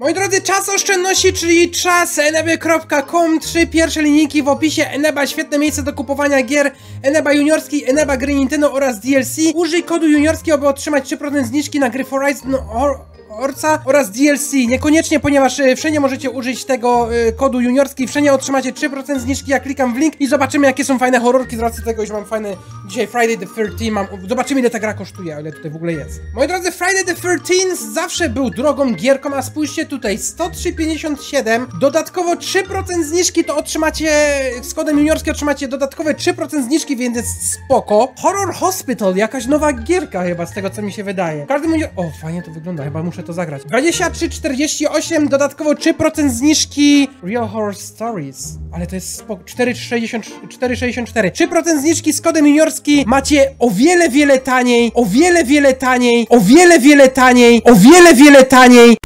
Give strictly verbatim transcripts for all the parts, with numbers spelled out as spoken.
Moi drodzy, czas oszczędności, czyli czas eneby kropka com, trzy pierwsze linijki w opisie. Eneba, świetne miejsce do kupowania gier. Eneba juniorski, Eneba gry Nintendo oraz D L C. Użyj kodu juniorski, aby otrzymać trzy procent zniżki na gry Horizon Orca oraz D L C. Niekoniecznie, ponieważ y, wszędzie możecie użyć tego y, kodu juniorski, wszędzie otrzymacie trzy procent zniżki. Ja klikam w link i zobaczymy, jakie są fajne horrorki z racji tego, że mam fajne dzisiaj Friday the thirteenth, mam, zobaczymy, ile ta gra kosztuje, ile tutaj w ogóle jest. Moi drodzy, Friday the thirteenth zawsze był drogą gierką, a spójrzcie tutaj, sto trzy pięćdziesiąt siedem, dodatkowo trzy procent zniżki, to otrzymacie, z kodem juniorskim otrzymacie dodatkowe trzy procent zniżki, więc jest spoko. Horror Hospital, jakaś nowa gierka chyba, z tego co mi się wydaje. W każdym razie, o, fajnie to wygląda, chyba muszę to zagrać. dwadzieścia trzy czterdzieści osiem, dodatkowo trzy procent zniżki Real Horror Stories, ale to jest spoko, cztery sześćdziesiąt cztery, trzy procent zniżki z kodem juniorski macie o wiele, wiele taniej, o wiele, wiele taniej, o wiele, wiele taniej, o wiele, wiele taniej.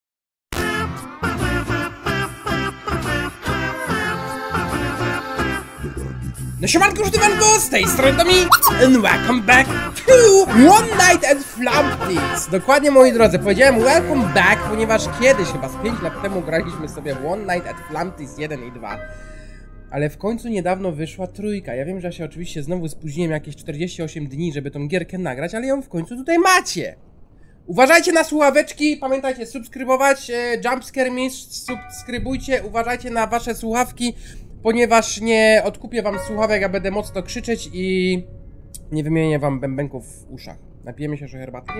No siemanko, używanko, z tej strony Domi and welcome back to One Night at Flumpty's. Dokładnie, moi drodzy, powiedziałem welcome back, ponieważ kiedyś, chyba z pięć lat temu, graliśmy sobie w One Night at Flumpty's jeden i dwa. Ale w końcu niedawno wyszła trójka. Ja wiem, że ja się oczywiście znowu spóźniłem jakieś czterdzieści osiem dni, żeby tą gierkę nagrać, ale ją w końcu tutaj macie. Uważajcie na słuchaweczki, pamiętajcie subskrybować, e, Jumpscare Mistrz, subskrybujcie, uważajcie na wasze słuchawki, ponieważ nie odkupię wam słuchawek, ja będę mocno krzyczeć i nie wymienię wam bębenków w uszach. Napijemy się jeszcze herbatki.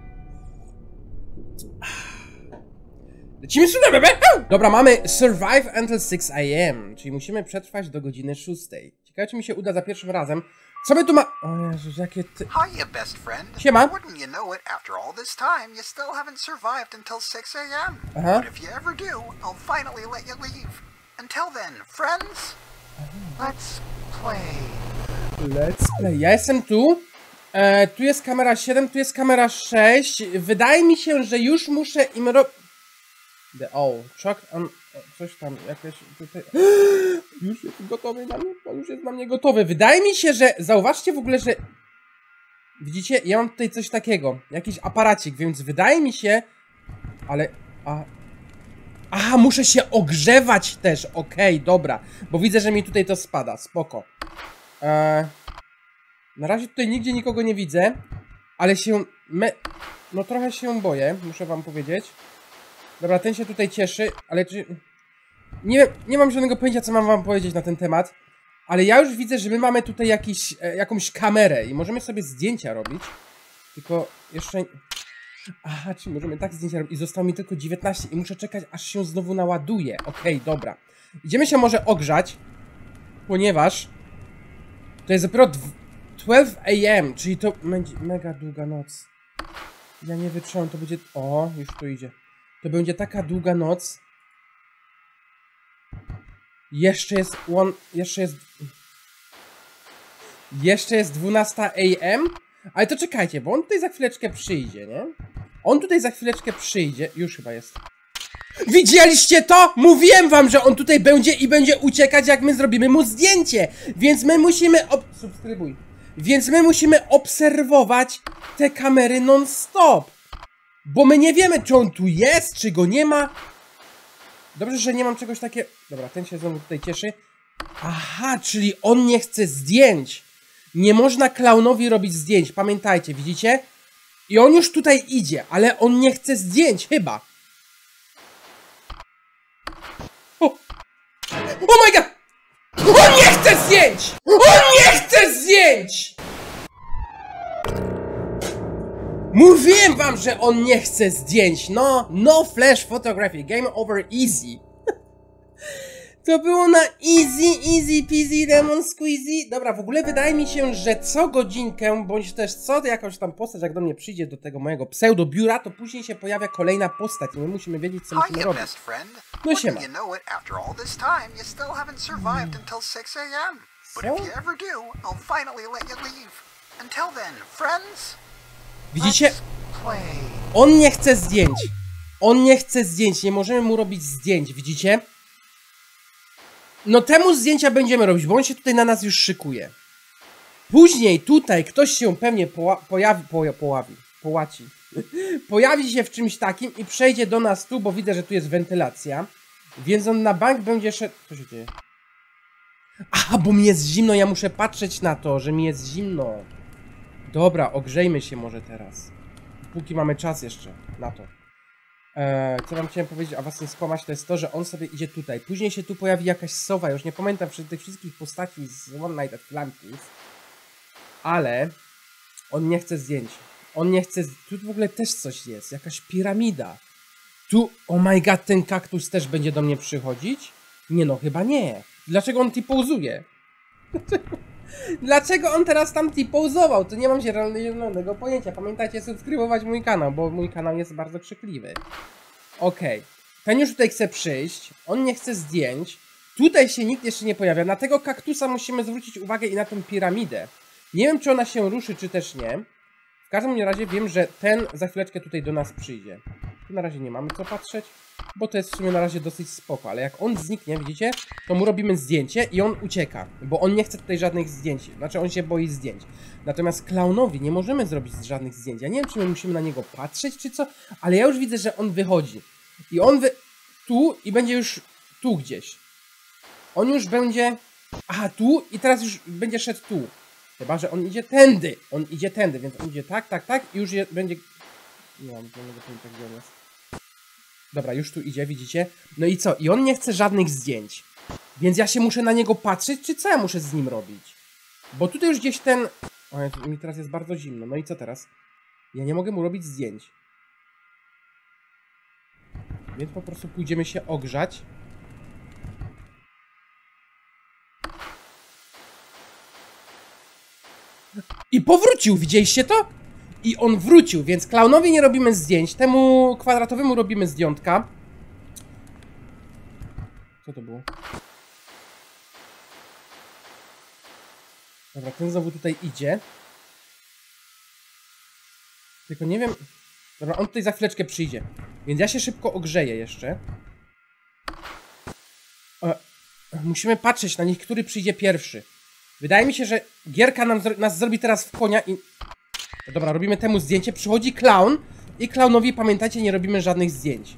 Lecimy sudę, bebe! Dobra, mamy survive until six a m, czyli musimy przetrwać do godziny szóstej. Ciekawe, czy mi się uda za pierwszym razem. Co my tu ma... O Jezus, jakie ty... Hiya, best friend. Siema. Wouldn't you know it, after all this time, you still haven't survived until six a m Aha. But if you ever do, I'll finally let you leave. Until then, friends, let's play. Let's play. Ja jestem tu. E, tu jest kamera siedem, tu jest kamera sześć. Wydaje mi się, że już muszę im robić... The oh, chuck on... Coś tam, jakieś tutaj... Już jest gotowy na mnie, on już jest na mnie gotowy. Wydaje mi się, że... Zauważcie w ogóle, że... Widzicie? Ja mam tutaj coś takiego. Jakiś aparacik, więc wydaje mi się... Ale... A... Aha, muszę się ogrzewać też. Okej, okay, dobra. Bo widzę, że mi tutaj to spada. Spoko. Eee... Na razie tutaj nigdzie nikogo nie widzę. Ale się... Me... No trochę się boję, muszę wam powiedzieć. Dobra, ten się tutaj cieszy, ale czy... Nie, nie mam żadnego pojęcia, co mam wam powiedzieć na ten temat. Ale ja już widzę, że my mamy tutaj jakiś, e, jakąś kamerę i możemy sobie zdjęcia robić. Tylko jeszcze... Aha, czy możemy tak zdjęcia robić? I zostało mi tylko dziewiętnaście i muszę czekać, aż się znowu naładuje. Okej, okay, dobra. Idziemy się może ogrzać, ponieważ... To jest dopiero twelve a m, czyli to będzie mega długa noc. Ja nie wytrzymam, to będzie... O, już tu idzie. To będzie taka długa noc. Jeszcze jest one... Jeszcze jest... Jeszcze jest dwunasta a m. Ale to czekajcie, bo on tutaj za chwileczkę przyjdzie, nie? On tutaj za chwileczkę przyjdzie. Już chyba jest. Widzieliście to? Mówiłem wam, że on tutaj będzie i będzie uciekać, jak my zrobimy mu zdjęcie. Więc my musimy... Ob... Subskrybuj. Więc my musimy obserwować te kamery non-stop. Bo my nie wiemy, czy on tu jest, czy go nie ma. Dobrze, że nie mam czegoś takiego... Dobra, ten się znowu tutaj cieszy. Aha, czyli on nie chce zdjęć. Nie można klaunowi robić zdjęć. Pamiętajcie, widzicie? I on już tutaj idzie, ale on nie chce zdjęć, chyba. O, oh my god! On nie chce zdjęć! On nie chce zdjęć! Mówiłem wam, że on nie chce zdjęć. No, no flash photography. Game over easy. To było na easy, easy peasy, lemon squeezy. Dobra, w ogóle wydaje mi się, że co godzinkę, bądź też co jakąś tam postać, jak do mnie przyjdzie do tego mojego pseudobiura, to później się pojawia kolejna postać i my musimy wiedzieć, co musimy robić. No siema. Widzicie? On nie chce zdjęć. On nie chce zdjęć, nie możemy mu robić zdjęć, widzicie? No temu zdjęcia będziemy robić, bo on się tutaj na nas już szykuje. Później tutaj ktoś się pewnie pojawi, pojawi, poławi, połaci. pojawi się w czymś takim i przejdzie do nas tu, bo widzę, że tu jest wentylacja. Więc on na bank będzie szedł... Co się dzieje? Aha, bo mi jest zimno, ja muszę patrzeć na to, że mi jest zimno. Dobra, ogrzejmy się może teraz. Póki mamy czas jeszcze na to. Eee, co wam chciałem powiedzieć, a was nie skłamać, to jest to, że on sobie idzie tutaj. Później się tu pojawi jakaś sowa, już nie pamiętam wśród tych wszystkich postaci z One Night at Atlantis. Ale on nie chce zdjęć. On nie chce... Tu w ogóle też coś jest, jakaś piramida. Tu, oh my god, ten kaktus też będzie do mnie przychodzić? Nie no, chyba nie. Dlaczego on t-pouzuje? Dlaczego on teraz tam t-pouzował? To nie mam zielonego pojęcia. Pamiętajcie subskrybować mój kanał, bo mój kanał jest bardzo krzykliwy. Okej. Okay. Ten już tutaj chce przyjść. On nie chce zdjęć. Tutaj się nikt jeszcze nie pojawia. Na tego kaktusa musimy zwrócić uwagę i na tą piramidę. Nie wiem, czy ona się ruszy, czy też nie. W każdym razie wiem, że ten za chwileczkę tutaj do nas przyjdzie. Tu na razie nie mamy co patrzeć, bo to jest w sumie na razie dosyć spoko, ale jak on zniknie, widzicie, to mu robimy zdjęcie i on ucieka, bo on nie chce tutaj żadnych zdjęć, znaczy on się boi zdjęć. Natomiast klaunowi nie możemy zrobić żadnych zdjęć. Ja nie wiem, czy my musimy na niego patrzeć, czy co, ale ja już widzę, że on wychodzi. I on wy... tu i będzie już tu gdzieś. On już będzie... Aha, tu i teraz już będzie szedł tu. Chyba, że on idzie tędy. On idzie tędy, więc on idzie tak, tak, tak i już je, będzie... Nie mam, nie mogę powiedzieć, gdzie on jest. Dobra, już tu idzie, widzicie? No i co? I on nie chce żadnych zdjęć. Więc ja się muszę na niego patrzeć, czy co ja muszę z nim robić? Bo tutaj już gdzieś ten... O, mi teraz jest bardzo zimno. No i co teraz? Ja nie mogę mu robić zdjęć. Więc po prostu pójdziemy się ogrzać. I powrócił, widzieliście to? I on wrócił, więc klaunowi nie robimy zdjęć, temu kwadratowemu robimy zdjątka. Co to było? Dobra, ten znowu tutaj idzie. Tylko nie wiem... Dobra, on tutaj za chwileczkę przyjdzie. Więc ja się szybko ogrzeję jeszcze. E, musimy patrzeć na nich, który przyjdzie pierwszy. Wydaje mi się, że gierka nam, nas zrobi teraz w konia i... Dobra, robimy temu zdjęcie, przychodzi klaun i klaunowi, pamiętajcie, nie robimy żadnych zdjęć.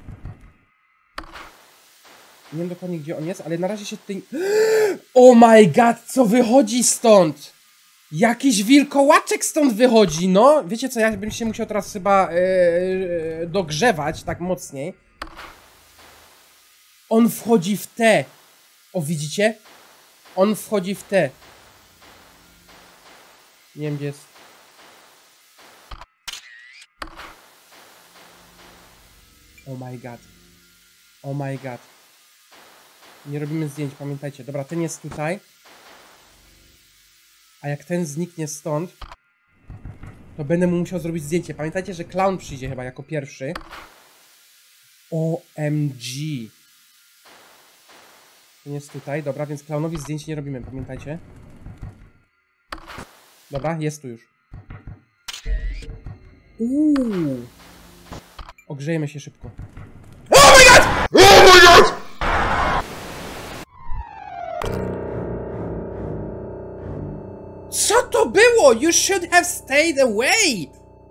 Nie wiem dokładnie, gdzie on jest, ale na razie się tutaj... Oh my god, co wychodzi stąd? Jakiś wilkołaczek stąd wychodzi, no! Wiecie co, ja bym się musiał teraz chyba yy, dogrzewać, tak mocniej. On wchodzi w te. O, widzicie? On wchodzi w te. Nie wiem, gdzie jest. Oh my god. Oh my god. Nie robimy zdjęć, pamiętajcie. Dobra, ten jest tutaj. A jak ten zniknie stąd, to będę mu musiał zrobić zdjęcie. Pamiętajcie, że klaun przyjdzie chyba jako pierwszy. O M G. Ten jest tutaj. Dobra, więc klaunowi zdjęć nie robimy, pamiętajcie. Dobra, jest tu już. Uuu. Ogrzejmy się szybko. Oh my god! Oh my god! Co to było? You should have stayed away!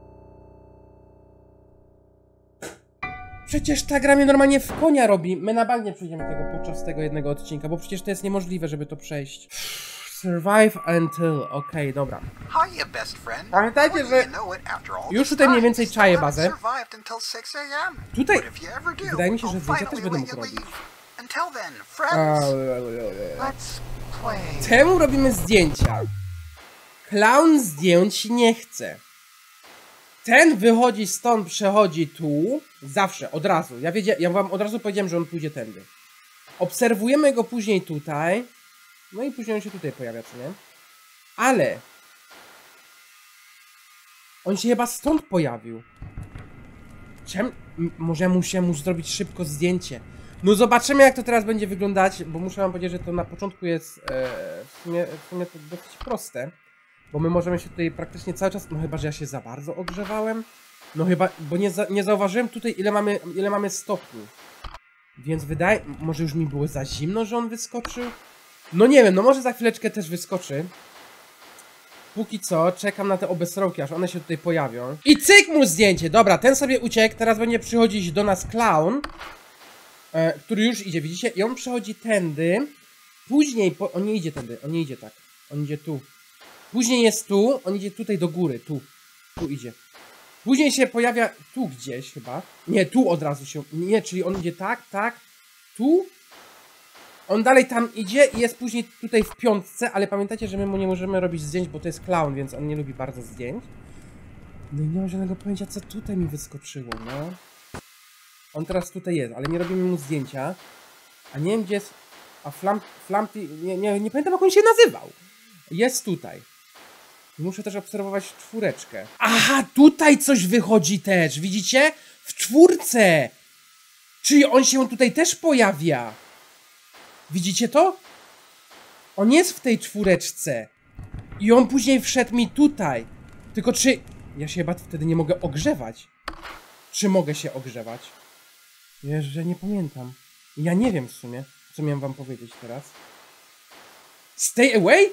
Przecież ta gra mnie normalnie w konia robi. My na bank nie przejdziemy tego podczas tego jednego odcinka, bo przecież to jest niemożliwe, żeby to przejść. Survive until... Okej, okay, dobra. Pamiętajcie, że już tutaj mniej więcej czaję bazę. Tutaj wydaje mi się, że zdjęcia też będę mógł robić. Temu robimy zdjęcia. Klaun zdjęć nie chce. Ten wychodzi stąd, przechodzi tu. Zawsze, od razu. Ja, wiedzia ja wam od razu powiedziałem, że on pójdzie tędy. Obserwujemy go później tutaj. No i później on się tutaj pojawia, co nie? Ale on się chyba stąd pojawił. Czem? Może ja muszę mu zrobić szybko zdjęcie. No zobaczymy, jak to teraz będzie wyglądać, bo muszę wam powiedzieć, że to na początku jest e, w, sumie, w sumie to dosyć proste. Bo my możemy się tutaj praktycznie cały czas... No chyba, że ja się za bardzo ogrzewałem. No chyba, bo nie, za, nie zauważyłem tutaj, ile mamy, ile mamy stopni. Więc wydaje... Może już mi było za zimno, że on wyskoczył? No nie wiem, no może za chwileczkę też wyskoczy. póki co czekam na te obesrołki, aż one się tutaj pojawią. I cyk mu zdjęcie! Dobra, ten sobie uciekł, teraz będzie przychodzić do nas clown, e, który już idzie, widzicie? I on przechodzi tędy. Później, po... on nie idzie tędy, on nie idzie tak. On idzie tu. Później jest tu, on idzie tutaj do góry, tu. Tu idzie. Później się pojawia tu gdzieś chyba. Nie, tu od razu się... Nie, czyli on idzie tak, tak, tu. On dalej tam idzie i jest później tutaj w piątce, ale pamiętajcie, że my mu nie możemy robić zdjęć, bo to jest clown, więc on nie lubi bardzo zdjęć. No i nie mam żadnego pojęcia, co tutaj mi wyskoczyło, no. On teraz tutaj jest, ale nie robimy mu zdjęcia. A nie wiem, gdzie jest... A Flam... Flampy... Nie, nie, nie pamiętam, jak on się nazywał. Jest tutaj. Muszę też obserwować czwóreczkę. Aha, tutaj coś wychodzi też, widzicie? W czwórce! Czyli on się tutaj też pojawia. Widzicie to? On jest w tej czwóreczce. I on później wszedł mi tutaj. Tylko czy... Ja się chyba wtedy nie mogę ogrzewać. Czy mogę się ogrzewać? Ja że nie pamiętam. Ja nie wiem w sumie, co miałem wam powiedzieć teraz. Stay away?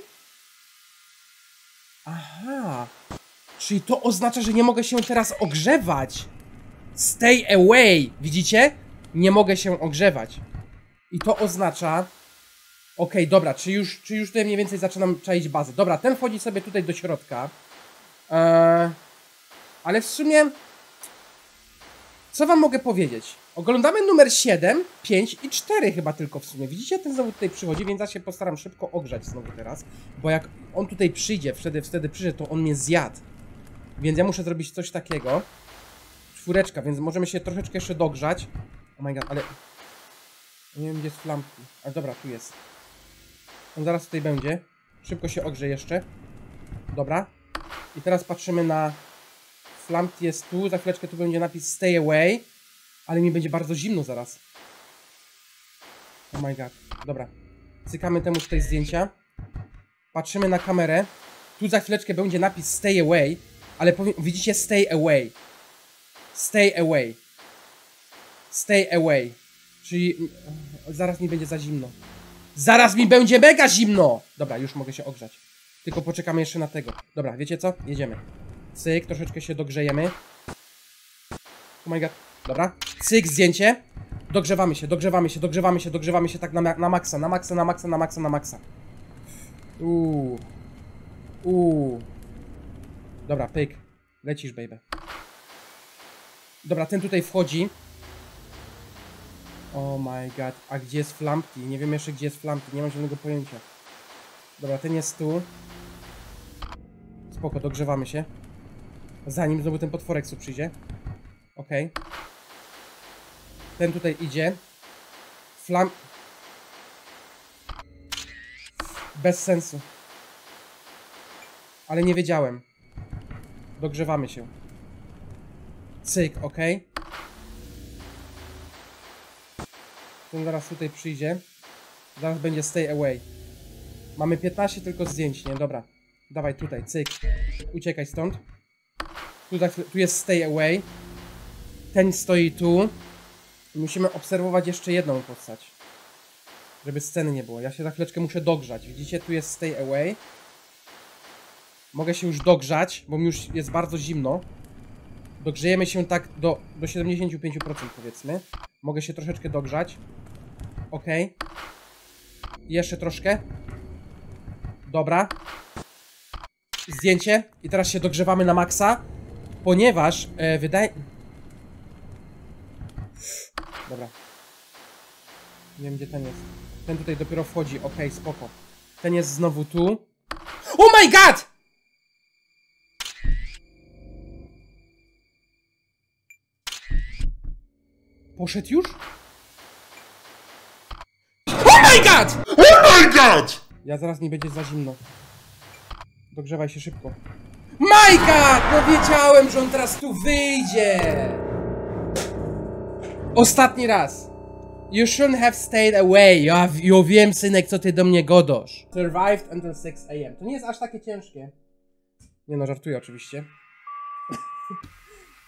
Aha. Czyli to oznacza, że nie mogę się teraz ogrzewać. Stay away. Widzicie? Nie mogę się ogrzewać. I to oznacza... Okej, okay, dobra, czy już, czy już tutaj mniej więcej zaczynam czaić bazę. Dobra, ten wchodzi sobie tutaj do środka. Eee, ale w sumie... Co wam mogę powiedzieć? Oglądamy numer siedem, pięć i cztery chyba tylko w sumie. Widzicie? Ten znowu tutaj przychodzi, więc ja się postaram szybko ogrzać znowu teraz. Bo jak on tutaj przyjdzie, wtedy, wtedy przyjdzie, to on mnie zjadł. Więc ja muszę zrobić coś takiego. Czwóreczka, więc możemy się troszeczkę jeszcze dogrzać. Oh my god, ale... Nie wiem, gdzie jest Flampy. Ale dobra, tu jest. On zaraz tutaj będzie. Szybko się ogrze jeszcze. Dobra. I teraz patrzymy na... Flampy jest tu. Za chwileczkę tu będzie napis stay away. Ale mi będzie bardzo zimno zaraz. Oh my god. Dobra. Cykamy temu tutaj zdjęcia. Patrzymy na kamerę. Tu za chwileczkę będzie napis stay away. Ale powiem... Widzicie? Stay away. Stay away. Stay away. Czyli zaraz mi będzie za zimno. Zaraz mi będzie mega zimno! Dobra, już mogę się ogrzać. Tylko poczekamy jeszcze na tego. Dobra, wiecie co? Jedziemy. Cyk, troszeczkę się dogrzejemy. Oh my god. Dobra. Cyk, zdjęcie. Dogrzewamy się, dogrzewamy się, dogrzewamy się, dogrzewamy się tak na, na maksa, na maksa, na maksa, na maksa, na maksa. Uuu. Uuu. Dobra, pyk. Lecisz, baby. Dobra, ten tutaj wchodzi. Oh my god. A gdzie jest Flampy? Nie wiem jeszcze, gdzie jest Flampy. Nie mam żadnego pojęcia. Dobra, ten jest tu. Spoko, dogrzewamy się. Zanim znowu ten potworek tu przyjdzie. Okej. Okay. Ten tutaj idzie. Flam... Bez sensu. Ale nie wiedziałem. Dogrzewamy się. Cyk, okej. Okay. Ten zaraz tutaj przyjdzie. Zaraz będzie stay away. Mamy piętnaście tylko zdjęć, nie? Dobra. Dawaj tutaj, cyk. Uciekaj stąd. Tu, tu jest stay away. Ten stoi tu. Musimy obserwować jeszcze jedną postać. Żeby sceny nie było. Ja się za chwileczkę muszę dogrzać. Widzicie? Tu jest stay away. Mogę się już dogrzać, bo mi już jest bardzo zimno. Dogrzejemy się tak do, do siedemdziesięciu pięciu procent powiedzmy. Mogę się troszeczkę dogrzać. Okej. Okay. Jeszcze troszkę. Dobra. Zdjęcie. I teraz się dogrzewamy na maksa. Ponieważ e, wydaje... Dobra. Nie wiem, gdzie ten jest. Ten tutaj dopiero wchodzi. Okej, okay, spoko. Ten jest znowu tu. Oh my god! Poszedł już? Oh my god! Oh my god! Ja zaraz nie będzie za zimno. Dogrzewaj się szybko. My god! No wiedziałem, że on teraz tu wyjdzie! Ostatni raz. You shouldn't have stayed away. Ja, ja wiem, synek, co ty do mnie godosz. Survived until six a m To nie jest aż takie ciężkie. Nie no, żartuję oczywiście.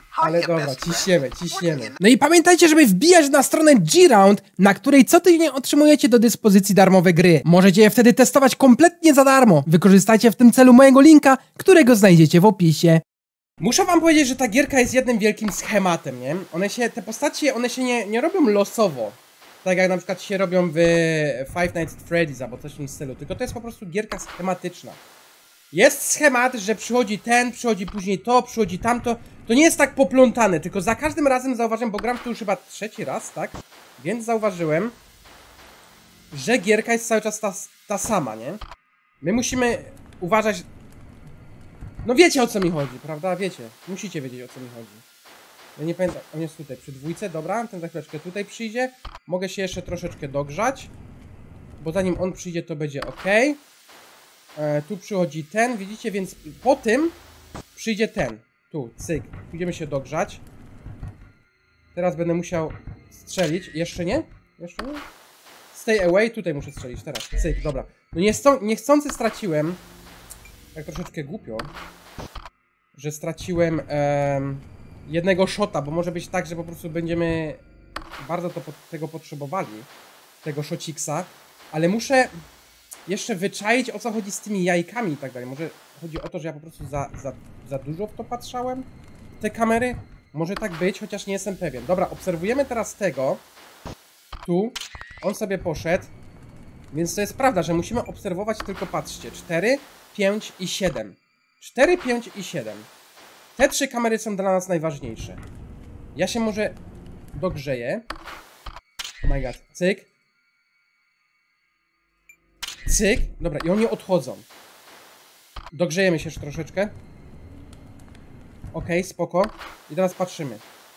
Ale dobra, ciśniemy, ciśniemy. No i pamiętajcie, żeby wbijać na stronę G-Round, na której co tydzień otrzymujecie do dyspozycji darmowe gry. Możecie je wtedy testować kompletnie za darmo. Wykorzystajcie w tym celu mojego linka, którego znajdziecie w opisie. Muszę wam powiedzieć, że ta gierka jest jednym wielkim schematem, nie? One się, te postacie, one się nie, nie robią losowo. Tak jak na przykład się robią w Five Nights at Freddy's albo coś w tym stylu. Tylko to jest po prostu gierka schematyczna. Jest schemat, że przychodzi ten, przychodzi później to, przychodzi tamto. To nie jest tak poplątane, tylko za każdym razem zauważyłem, bo gram tu już chyba trzeci raz, tak? Więc zauważyłem, że gierka jest cały czas ta, ta sama, nie? My musimy uważać... No wiecie, o co mi chodzi, prawda? Wiecie. Musicie wiedzieć, o co mi chodzi. Ja nie pamiętam, on jest tutaj przy dwójce, dobra, ten za chwileczkę tutaj przyjdzie. Mogę się jeszcze troszeczkę dogrzać, bo zanim on przyjdzie, to będzie ok. E, tu przychodzi ten, widzicie, więc po tym przyjdzie ten. Tu, cyk, pójdziemy się dogrzać. Teraz będę musiał strzelić, jeszcze nie? Jeszcze nie? Stay away, tutaj muszę strzelić, teraz, cyk, dobra. No niechcący straciłem, tak troszeczkę głupio, że straciłem em, jednego shota, bo może być tak, że po prostu będziemy bardzo to, tego potrzebowali, tego shotiksa, ale muszę jeszcze wyczaić, o co chodzi z tymi jajkami i tak dalej. Może chodzi o to, że ja po prostu za, za, za dużo w to patrzałem, te kamery? Może tak być, chociaż nie jestem pewien. Dobra, obserwujemy teraz tego. Tu, on sobie poszedł, więc to jest prawda, że musimy obserwować tylko, patrzcie, cztery, pięć i siedem. cztery, pięć i siedem. Te trzy kamery są dla nas najważniejsze. Ja się może dogrzeję. Oh my god. Cyk. Cyk. Dobra, i oni odchodzą. Dogrzejemy się jeszcze troszeczkę. Okej, okay, spoko. I teraz patrzymy.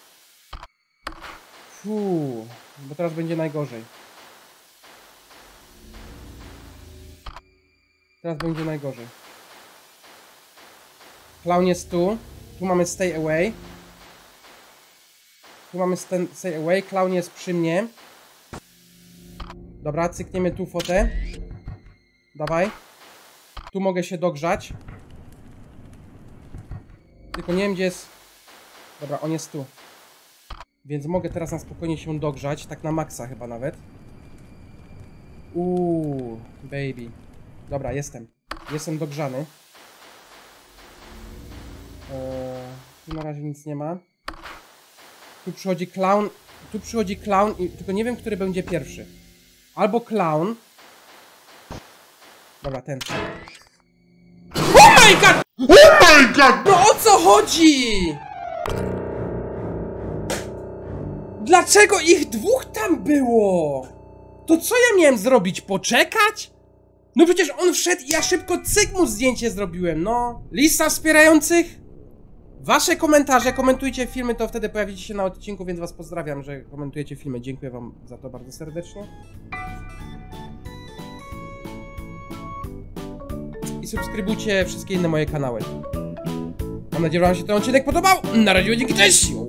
Fuu, bo teraz będzie najgorzej. Teraz będzie najgorzej. Clown jest tu. Tu mamy stay away. Tu mamy stay away. Clown jest przy mnie. Dobra, cykniemy tu fotę. Dawaj. Tu mogę się dogrzać. Tylko nie wiem, gdzie jest... Dobra, on jest tu. Więc mogę teraz na spokojnie się dogrzać. Tak na maksa chyba nawet. Uuu, baby. Dobra, jestem. Jestem dogrzany. Eee, tu na razie nic nie ma. Tu przychodzi clown. Tu przychodzi clown i tylko nie wiem, który będzie pierwszy. Albo clown. Dobra, ten. Oh my god! Oh my god! No o co chodzi? Dlaczego ich dwóch tam było? To co ja miałem zrobić? Poczekać? No przecież on wszedł i ja szybko cyk mu zdjęcie zrobiłem, no. Lista wspierających? Wasze komentarze, komentujcie filmy, to wtedy pojawicie się na odcinku, więc was pozdrawiam, że komentujecie filmy. Dziękuję wam za to bardzo serdecznie. I subskrybujcie wszystkie inne moje kanały. Mam nadzieję, że wam się ten odcinek podobał. Na razie, dzięki, cześć!